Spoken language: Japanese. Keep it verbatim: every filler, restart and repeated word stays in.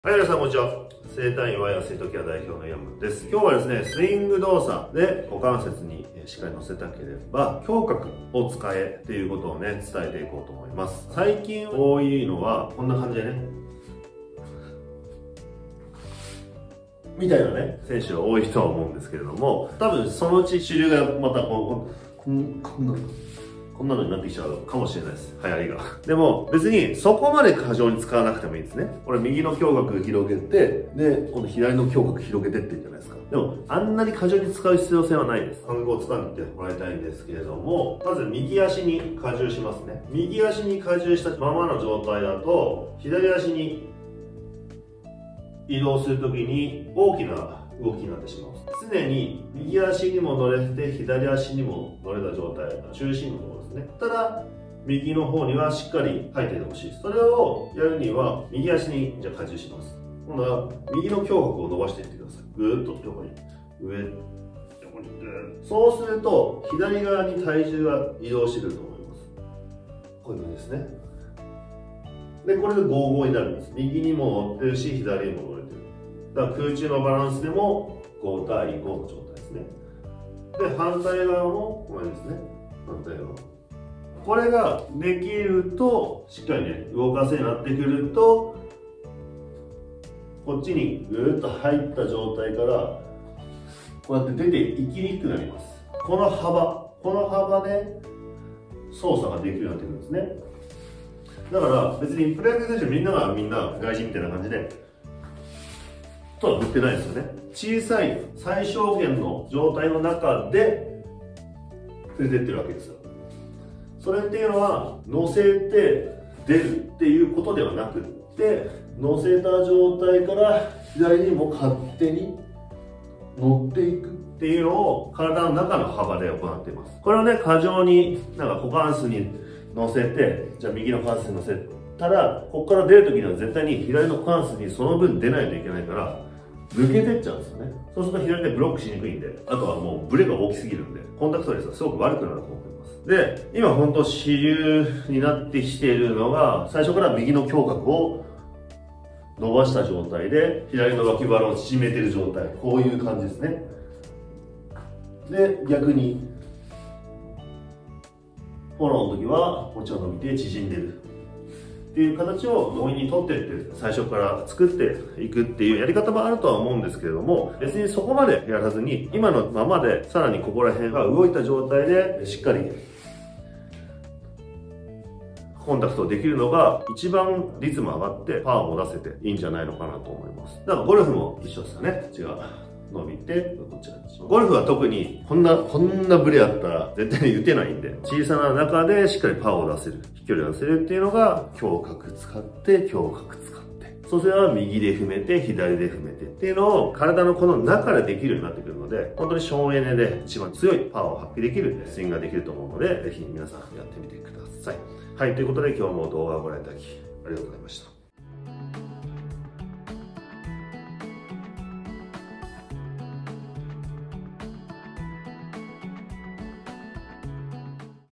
はい、皆さんこんにちは。整体院ワイヤースイートケア代表の山です。今日はですね、スイング動作で股関節にしっかり乗せたければ、胸郭を使えっていうことをね、伝えていこうと思います。最近多いのは、こんな感じでね、みたいなね、選手が多いとは思うんですけれども、多分そのうち主流がまたこう、こんこんなこんなのになってきちゃうかもしれないです。流行りが。でも別にそこまで過剰に使わなくてもいいですね。これ右の胸郭広げて、で、今度左の胸郭広げてって言うじゃないですか。でもあんなに過剰に使う必要性はないです。感覚をつかんでもらいたいんですけれども、まず右足に荷重しますね。右足に荷重したままの状態だと、左足に移動するときに大きな動きになってしまう。常に右足にも乗れて左足にも乗れた状態、中心のところですね。ただ右の方にはしっかり入っていてほしい。それをやるには右足にじゃあ荷重します。今度は右の胸郭を伸ばしていってください。ぐーっと横に上横にってそうすると左側に体重が移動してくると思います。こういう感じですね。でこれでゴーゴーになるんです。右にも乗ってるし左にも乗れてる。だから空中のバランスでもご対ごの状態ですね。で反対側もこれですね。反対側これができるとしっかりね動かせるようになってくるとこっちにぐーっと入った状態からこうやって出ていきにくくなります。この幅この幅で操作ができるようになってくるんですね。だから別にプロ野球選手みんながみんな外人みたいな感じでとは振ってないですよね。小さい最小限の状態の中で触れてってるわけですよ。それっていうのは乗せて出るっていうことではなくって乗せた状態から左にも勝手に乗っていくっていうのを体の中の幅で行っています。これをね過剰になんか股関節に乗せてじゃあ右の股関節に乗せたらここから出る時には絶対に左の股関節にその分出ないといけないから抜けてっちゃうんですよね。そうすると左でブロックしにくいんで、あとはもうブレが大きすぎるんでコンタクトレスがすごく悪くなると思います。で今本当主流になってきているのが最初から右の胸郭を伸ばした状態で左の脇腹を縮めている状態、こういう感じですね。で逆にフォローの時はこっちを伸びて縮んでるっていう形を強引に取っていって最初から作っていくっていうやり方もあるとは思うんですけれども、別にそこまでやらずに今のままでさらにここら辺が動いた状態でしっかりコンタクトできるのが一番リズム上がってパワーも出せていいんじゃないのかなと思います。だからゴルフも一緒ですよね。違う伸びてこちらにします。ゴルフは特にこんなこんなブレあったら絶対に打てないんで、小さな中でしっかりパワーを出せる、飛距離を出せるっていうのが胸郭使って胸郭使ってそうすれば右で踏めて左で踏めてっていうのを体のこの中でできるようになってくるので、本当に省エネで一番強いパワーを発揮できるスイングができると思うので、ぜひ皆さんやってみてください。はい、ということで今日も動画をご覧いただきありがとうございました。